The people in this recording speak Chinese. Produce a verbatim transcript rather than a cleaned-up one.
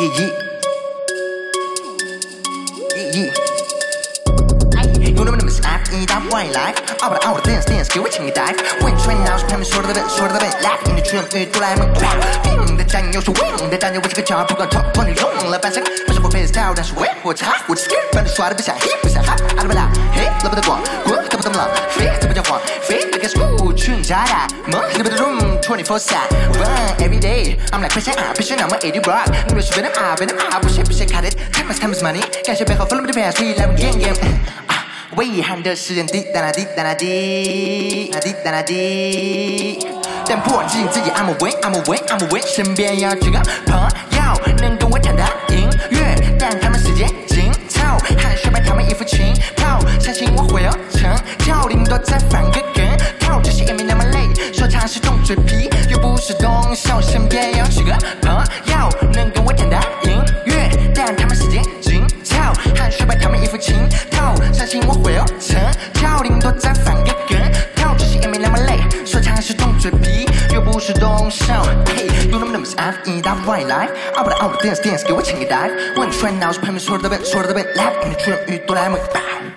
yeah, yeah, yeah. You know what I'm saying? That white life, all the all the dance dance， 给我请个 dive。问穿脑是他们说的笨，说的笨。Life in the dream， 遇多来猛 crowd。拼的战友是 win 的战友，我这个脚不管痛，痛你用了半生。不是我 freestyle， 但是我我擦，我的 skill， 反正耍的不像 hip， 不像 hop， 阿拉不拉，嘿，拉不得光，滚，看不懂了，飞，这不叫晃，飞，别跟 school 去你家的，梦，你不得 room twenty four seven，run every day。I'm like Christian， 必须那么 eighty rock， 你们是被人骂，被人骂，不是不是 cut it，time is time is money， 感谢背后 follow me the past，we like game game。为遗憾的时间滴答答滴答答滴答滴答答滴，但不忘记自己 I'm a win I'm a win I'm a win， 身边要几个朋友能跟我谈谈音乐，但他们时间紧凑，汗水把他们衣服浸泡，相信我会有成就，顶多再翻个跟头，这些也没那么累，说唱是动嘴皮，又不是动手，身边有几个朋友能跟我谈谈音乐，但他们时间紧凑，汗水把他们衣服浸透，相信我会有成就，顶多再翻个跟头，这些也没那么累，说唱是动嘴皮，又不是动手。Hey， you know what I'm saying？ That white life， all the all the dance dance， 给我请个 dive。问穿脑是朋友们说的笨，说的笨。Life in the dream， 遇多来猛爆。